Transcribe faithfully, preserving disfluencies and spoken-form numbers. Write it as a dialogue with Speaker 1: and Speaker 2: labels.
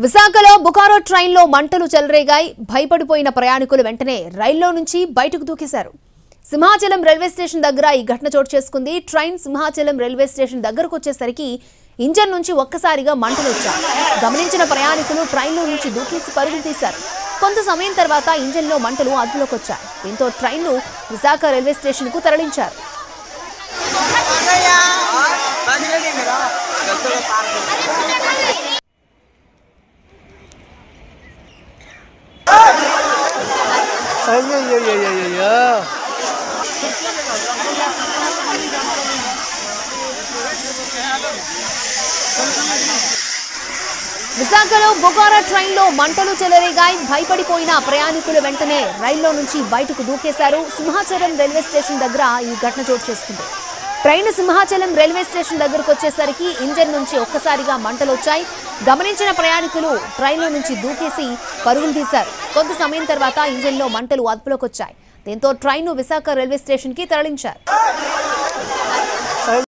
Speaker 1: విశాఖలో బుకారో ట్రైన్లో మంటలు చెలరేగాయి. భయపడిపోయిన ప్రయాణికులు వెంటనే రైల్లో నుంచి బయటకు దూకేశారు. సింహాచలం రైల్వే స్టేషన్ దగ్గర ఈ ఘటన చోటు చేసుకుంది. ట్రైన్ సింహాచలం రైల్వే స్టేషన్ దగ్గరకు వచ్చేసరికి ఇంజన్ నుంచి ఒక్కసారిగా మంటలు వచ్చాయి. గమనించిన ప్రయాణికులు ట్రైన్లో నుంచి దూకేసి పరుగులు తీశారు. కొంత సమయం తర్వాత ఇంజన్లో మంటలు అదుపులోకి వచ్చాయి. దీంతో ట్రైన్ను విశాఖ రైల్వే స్టేషన్కు తరలించారు. విశాఖలో బొకారో ట్రైన్లో మంటలు చెలరేగాయి. భయపడిపోయిన ప్రయాణికులు వెంటనే రైల్లో నుంచి బయటకు దూకేశారు. సింహాచలం రైల్వే స్టేషన్ దగ్గర ఈ ఘటన చోటు చేసుకుంది. ట్రైన్ సింహాచలం రైల్వే స్టేషన్ దగ్గరకు వచ్చేసరికి ఇంజన్ నుంచి ఒక్కసారిగా మంటలు వచ్చాయి. గమనించిన ప్రయాణికులు ట్రైన్లో నుంచి దూకేసి పరుగులు తీశారు. కొంత సమయం తర్వాత ఇంజన్లో మంటలు అదుపులోకి వచ్చాయి. దీంతో ట్రైన్ను విశాఖ రైల్వే స్టేషన్కి తరలించారు.